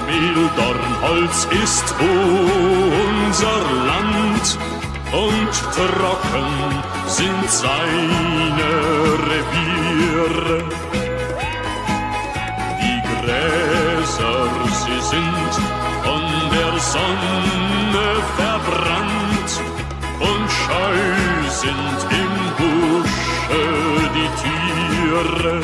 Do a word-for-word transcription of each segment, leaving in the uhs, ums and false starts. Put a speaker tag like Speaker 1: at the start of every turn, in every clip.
Speaker 1: Mehl, Dornholz ist unser Land und trocken sind seine Reviere. Die Gräser, sie sind von der Sonne verbrannt und scheu sind im Busche die Tiere.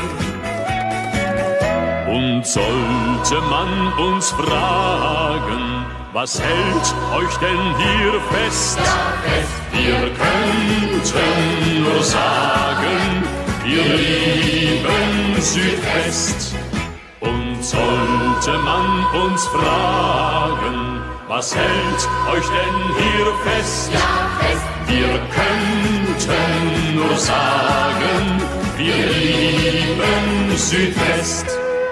Speaker 1: Und sollte man uns fragen, was hält euch denn hier fest?
Speaker 2: Ja, fest.
Speaker 1: Wir könnten nur sagen, wir lieben Südwest. Und sollte man uns fragen, was hält euch denn hier fest?
Speaker 2: Ja, fest.
Speaker 1: Wir könnten nur sagen, wir lieben Südwest.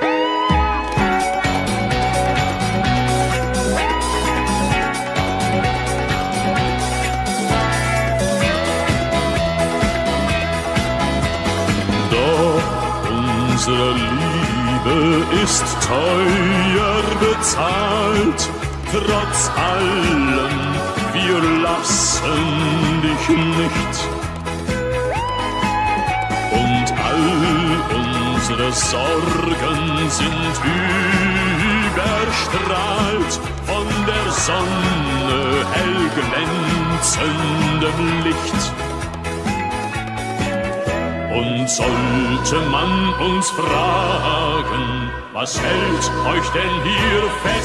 Speaker 1: Unsere Liebe ist teuer bezahlt, trotz allem, wir lassen dich nicht. Und all unsere Sorgen sind überstrahlt von der Sonne hell glänzendem Licht. Und sollte man uns fragen, was hält euch denn hier fest?